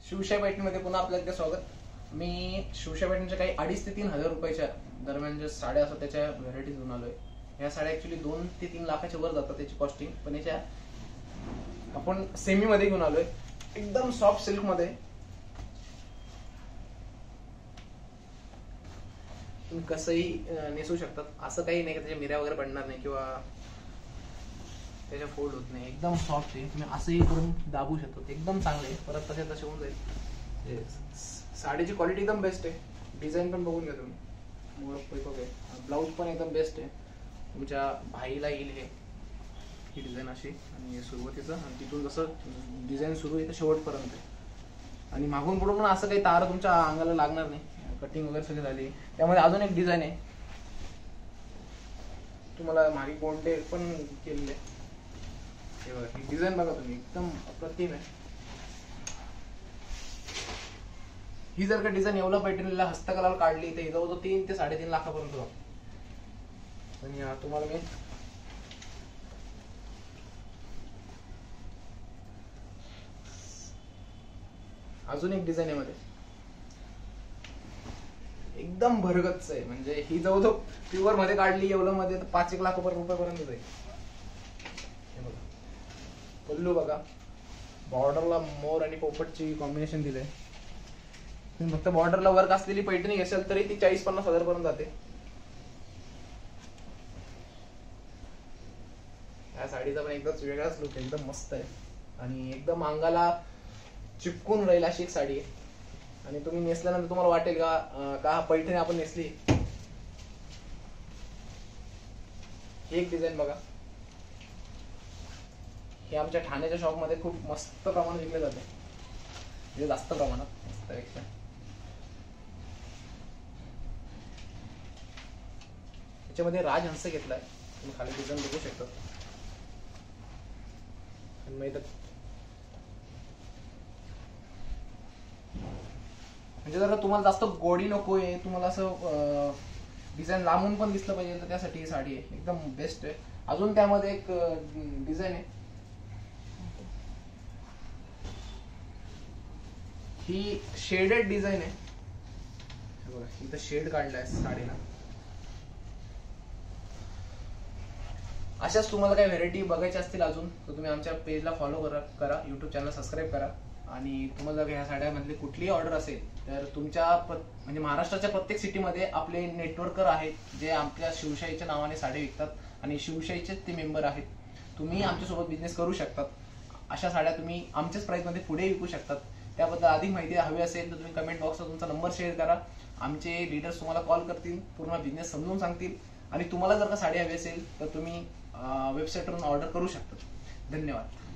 शिवशाही पैठणीमध्ये पुन्हा आपलं एकदा स्वागत। मी शिवशाही पैठणीच्या काही 2,500 ते 3,000 रुपयाच्या दरम्यान जे साड्या असतात त्याच्या व्हरायटीज घेऊन आलोय। ह्या साड्या ऍक्च्युली 2 ते 3 लाखाच्या वर जातात त्याची कॉस्टिंग, पण याच्या आपण सेमी मध्ये घेऊन आलोय, एकदम सॉफ्ट सिल्क मध्ये। तुम्ही कसंही नेसू शकतात, असं काही नाही की त्याच्या मिऱ्या वगैरे पडणार नाही किंवा त्याच्या फोल्ड होत नाही, एकदम सॉफ्ट आहे। तुम्ही असंही करून दाबू शकता, एकदम चांगले आहे, परत तसे तसे होऊन जाईल। साडीची क्वालिटी एकदम बेस्ट आहे, डिझाईन पण बघून घ्या तुम्ही, मोर पैक आहे, ब्लाऊज पण एकदम बेस्ट आहे। तुमच्या भाईला येईल ही डिझाईन अशी, आणि सुरुवातीचं आणि तिथून जसं डिझाईन सुरू आहे तर शेवटपर्यंत आहे, आणि मागून पुढून पण असं काही तार तुमच्या अंगाला लागणार नाही। कटिंग वगैरे सगळी झाली। त्यामध्ये अजून एक डिझाईन आहे, तुम्हाला मागे गोंडे पण केलेले, ही डिझाईन बघा तुम्ही, एकदम अप्रतिम आहे। ही जर का डिझाईन येवला पैठणीला हस्तकला काढली तर जवळजवळ 3 ते 3.5 लाखापर्यंत जातो। आणि तुम्हाला मी अजून एक डिझाईन आहे मध्ये, एकदम भरगच्च आहे, म्हणजे ही जवळजवळ प्युअर मध्ये काढली येवला मध्ये तर 5-1 लाख रुपयापर्यंत जाईल। पल्लू बघा, बॉर्डरला मोर आणि पोपटची कॉम्बिनेशन दिलंय। तुम्ही फक्त बॉर्डरला वर्क असलेली पैठणी घेशाल तरी ती 40-50 हजार पर्यंत जाते। या साडीचा पण एकदम वेगळाच लुक आहे, एकदम मस्त आहे आणि एकदम अंगाला चिपकून राहील अशी एक साडी आहे। आणि तुम्ही नेसल्यानंतर तुम्हाला वाटेल का पैठणी आपण नेसली। ही एक डिझाईन बघा, हे आमच्या ठाण्याच्या शॉप मध्ये खूप मस्त प्रमाणात विकले जाते, म्हणजे जास्त प्रमाणात मस्तपेक्षा। त्याच्यामध्ये राजहंस घेतलाय, तुम्ही खाली डिझाईन बघू शकता। म्हणजे जर तुम्हाला जास्त गोडी नकोय, तुम्हाला असं डिझाईन लांबून पण दिसलं पाहिजे तर त्यासाठी ही साडी आहे, एकदम बेस्ट आहे। अजून त्यामध्ये एक डिझाईन आहे, ही शेडेड डिझाईन आहे बघा, इथं शेड काढलाय साडीला। अशाच तुम्हाला काही व्हेरायटी बघायची असतील अजून तर तुम्ही आमच्या पेजला फॉलो करा, युट्यूब चॅनल सबस्क्राईब करा। आणि तुम्हाला जर ह्या साड्यामधली कुठलीही ऑर्डर असेल तर तुमच्या म्हणजे महाराष्ट्राच्या प्रत्येक सिटीमध्ये आपले नेटवर्कर आहेत जे आपल्या शिवशाहीच्या नावाने साडी विकतात, आणि शिवशाहीचे ते मेंबर आहेत। तुम्ही आमच्यासोबत बिझनेस करू शकतात, अशा साड्या तुम्ही आमच्याच प्राइसमध्ये पुढे विकू शकतात। त्याबद्दल अधिक माहिती हवी असेल तर तुम्ही कमेंट बॉक्सला तुमचा नंबर शेअर करा, आमचे लीडर्स तुम्हाला कॉल करतील, पूर्ण बिझनेस समजून सांगतील। आणि तुम्हाला जर का साडी हवी असेल तर तुम्ही वेबसाईटवरून ऑर्डर करू शकता। धन्यवाद।